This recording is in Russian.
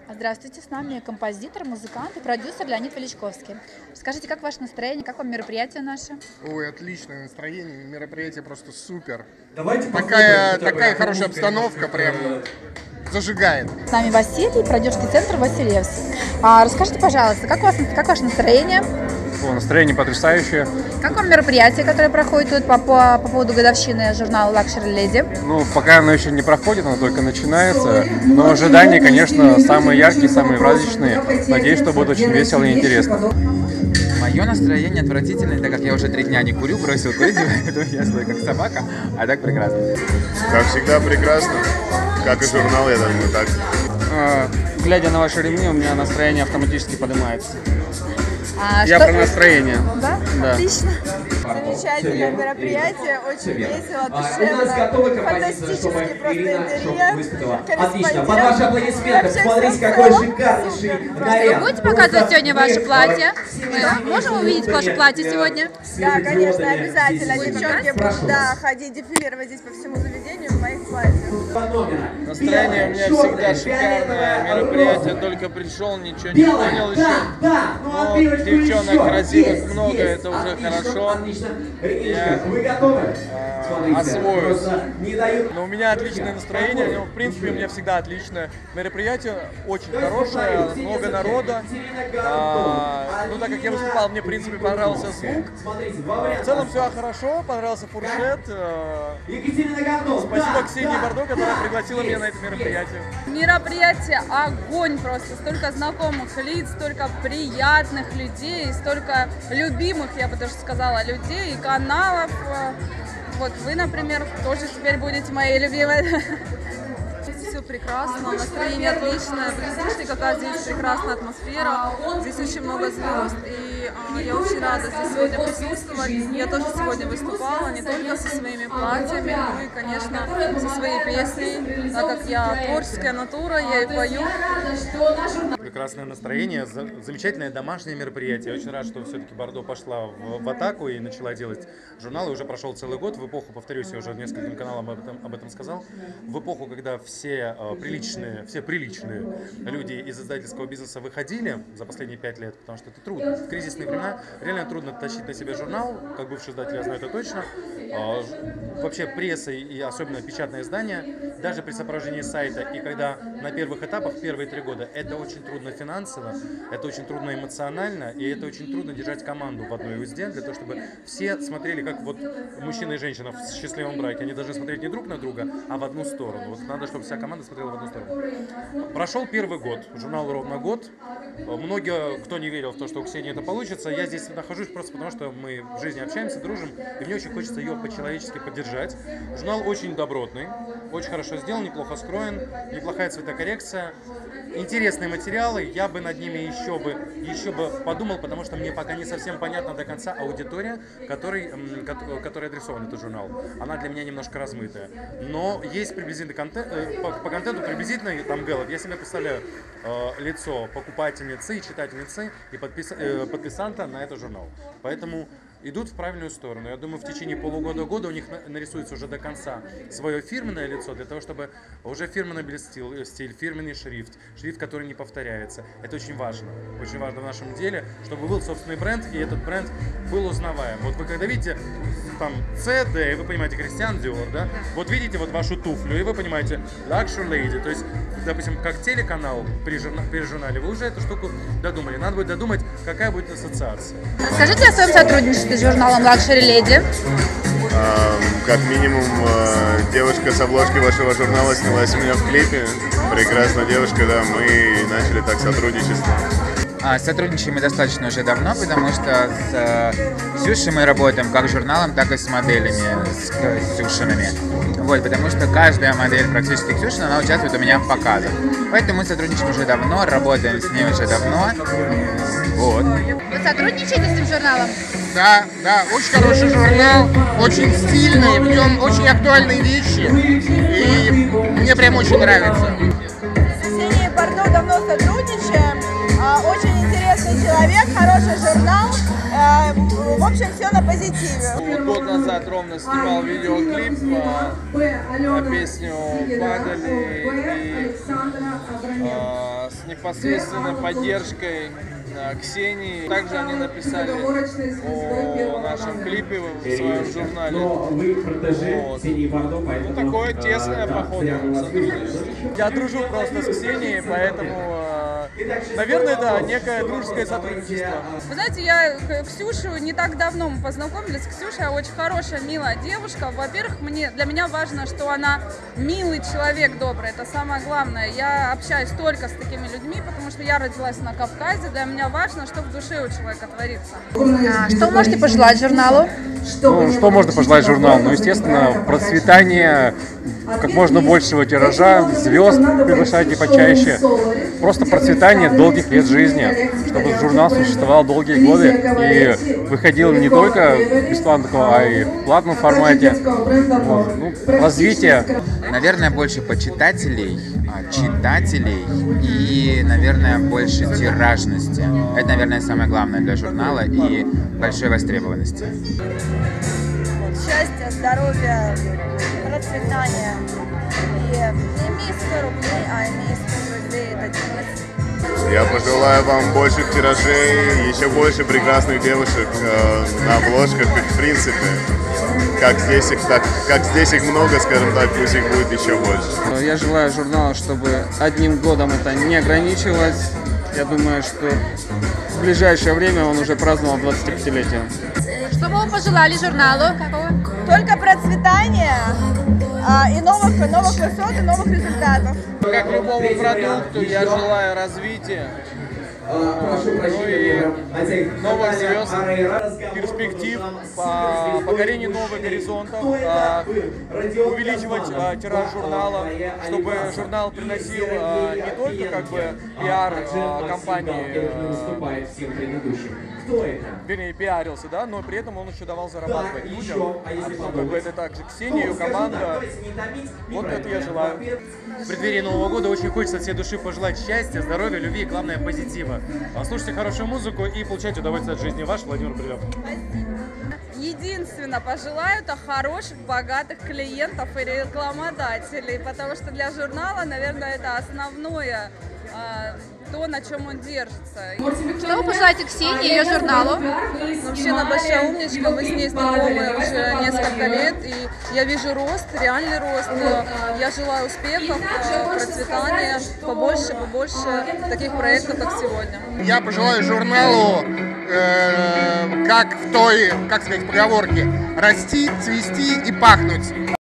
Здравствуйте, с нами композитор, музыкант и продюсер Леонид Величковский. Скажите, как ваше настроение, как вам мероприятие наше? Ой, отличное настроение, мероприятие просто супер. Такая хорошая обстановка, прям зажигает. С нами Василий, продюсерский центр Васильевский. Расскажите, пожалуйста, как ваше настроение? Настроение потрясающее. Как вам мероприятие, которое проходит тут по поводу годовщины журнала Luxury Lady? Пока оно еще не проходит, оно только начинается. Но ожидания, конечно, самые яркие, самые праздничные. Надеюсь, что будет очень весело и интересно. Мое настроение отвратительное, так как я уже 3 дня не курю, бросил курить, поэтому я злой как собака, а так прекрасно. Как всегда прекрасно, как и журнал, я думаю, так. Глядя на ваши ремни, у меня настроение автоматически поднимается. Я Что? про настроение. Да? Да. Отлично. Замечательное мероприятие, очень весело, душевно, фантастический просто интерьер. Отлично, под ваши аплодисменты, посмотрите, какой шикарнейший наряд. Вы будете показывать сегодня ваше платье? Мы можем увидеть ваше платье сегодня? Да, конечно, обязательно. Девчонки будут ходить, дефилировать здесь по всему заведению в моих платьях. Настроение у меня всегда шикарное, мероприятие только пришел, ничего не понял еще. Но девчонок красивых много, это уже хорошо. Вы готовы? Освоюсь. Но у меня отличное настроение, в принципе у меня всегда отличное. Мероприятие очень хорошее, много народа. Так как я выступал, мне в принципе понравился звук. В целом все хорошо, понравился фуршет. Спасибо Ксении Бардо, которая пригласила меня на это мероприятие. Мероприятие огонь просто, столько знакомых лиц, столько приятных людей, столько любимых, я бы даже сказала, людей и каналов. Вот вы, например, тоже теперь будете моей любимой. Все прекрасно, настроение отличное. Вы слышите, какая здесь прекрасная атмосфера. Здесь очень много звезд, и я очень рада здесь сегодня присутствовать. Я тоже сегодня выступала, не только со своими платьями, но и, конечно, со своей песней, так как я творческая натура, я и пою. Прекрасное настроение, замечательное домашнее мероприятие. Я очень рад, что все-таки Бардо пошла в атаку и начала делать журналы. Уже прошел целый год. В эпоху, повторюсь, я уже нескольким каналам об этом сказал. В эпоху, когда все приличные люди из издательского бизнеса выходили за последние 5 лет, потому что это трудно. В кризисные времена реально трудно тащить на себе журнал. Как бывший издатель я знаю это точно. Вообще пресса и особенно печатное издание, даже при сопровождении сайта и когда на первых этапах, первые 3 года, это очень трудно финансово, это очень трудно эмоционально, и это очень трудно держать команду в одной узде, для того, чтобы все смотрели, как вот мужчина и женщина в счастливом браке. Они должны смотреть не друг на друга, а в одну сторону. Вот надо, чтобы вся команда смотрела в одну сторону. Прошел первый год, журнал ровно год. Многие, кто не верил в то, что у Ксении это получится, я здесь нахожусь просто потому, что мы в жизни общаемся, дружим, и мне очень хочется ее по-человечески поддержать. Журнал очень добротный, очень хорошо сделан, неплохо скроен, неплохая цветокоррекция, интересные материалы. Я бы над ними еще бы подумал, потому что мне пока не совсем понятна до конца аудитория, которой адресован этот журнал. Она для меня немножко размытая. Но есть приблизительный контент, по контенту приблизительный там гэллоп. Я себе представляю лицо покупательницы и читательницы и подписанта на этот журнал. Поэтому идут в правильную сторону. Я думаю, в течение полугода-года у них нарисуется уже до конца свое фирменное лицо, для того, чтобы уже фирменный стиль, фирменный шрифт, который не повторяется. Это очень важно в нашем деле, чтобы был собственный бренд, и этот бренд был узнаваем. Вот вы когда видите там CD, вы понимаете Кристиан Диор, да? Вот видите вот вашу туфлю, и вы понимаете Luxury Lady, то есть, допустим, как телеканал при журнале, вы уже эту штуку додумали. Надо будет додумать, какая будет ассоциация. Расскажите о своем сотрудничестве с журналом Luxury Lady. Как минимум, девушка с обложки вашего журнала снялась у меня в клипе. Прекрасная девушка, да, мы начали так сотрудничество. Сотрудничаем мы достаточно уже давно, потому что с Ксюшей мы работаем как с журналом, так и с моделями, с Ксюшиными. Вот, потому что каждая модель практически Ксюшина, она участвует у меня в показах. Поэтому мы сотрудничаем уже давно, работаем с ней уже давно. Вот. Вы сотрудничаете с этим журналом? Да, очень хороший журнал, очень стильный, в нем очень актуальные вещи, и мне прям очень нравится. С Ксенией Бардо давно сотрудничаем, очень интересный человек, хороший журнал, в общем, все на позитиве. Год назад ровно снимал видеоклип на песню «Падали» и непосредственно поддержкой Ксении. Также они написали о нашем клипе в своем журнале. Вот. Ну, такое тесное, походу, сотрудничество. Я дружу просто с Ксенией, поэтому, наверное, да, некое дружеское сотрудничество. Вы знаете, я Ксюшу не так давно мы познакомились. Ксюша очень хорошая, милая девушка. Во-первых, для меня важно, что она милый человек, добрый. Это самое главное. Я общаюсь только с такими людьми, потому что я родилась на Кавказе. Для меня важно, что в душе у человека творится. Что вы можете пожелать журналу? Ну, что можно пожелать журналу? Ну, естественно, процветание, как можно большего тиража, звезд приглашайте почаще. Просто процветание долгих лет жизни, чтобы журнал существовал долгие годы и выходил не только бесплатно, а и в платном формате. Вот. Ну, развитие. Наверное, больше почитателей, читателей и, наверное, больше тиражности. Это, наверное, самое главное для журнала и большой востребованности. Счастья, здоровья, процветания. И не имей 100 рублей, а имей 100 друзей. Это Денис. Я пожелаю вам больших тиражей, еще больше прекрасных девушек на обложках, в принципе. Как здесь их много, скажем так, пусть их будет еще больше. Я желаю журналу, чтобы одним годом это не ограничилось. Я думаю, что в ближайшее время он уже праздновал 25-летие. Что бы вы пожелали журналу? Только процветания и новых высот, и новых результатов. Как любому продукту, я желаю развития. Ну и новых звезд, перспектив, покорения новых горизонтов, увеличивать тираж журнала, чтобы журнал приносил не только как бы пиар компании, вернее пиарился, да, но при этом он еще давал зарабатывать людям. Как бы это также Ксения, ее команда. Вот это я желаю. В преддверии Нового года очень хочется от всей души пожелать счастья, здоровья, любви и, главное, позитива. Слушайте хорошую музыку и получайте удовольствие от жизни. Ваш Владимир Прилеп. Единственно пожелаю это хороших, богатых клиентов и рекламодателей, потому что для журнала, наверное, это основное, то, на чем он держится. Что вы пожелаете Ксении и ее журналу? Вообще она большая умничка, мы с ней знакомы уже несколько лет, и я вижу рост, реальный рост. Я желаю успехов, процветания, побольше таких проектов, как сегодня. Я пожелаю журналу, как в той, как сказать, поговорке, расти, цвести и пахнуть.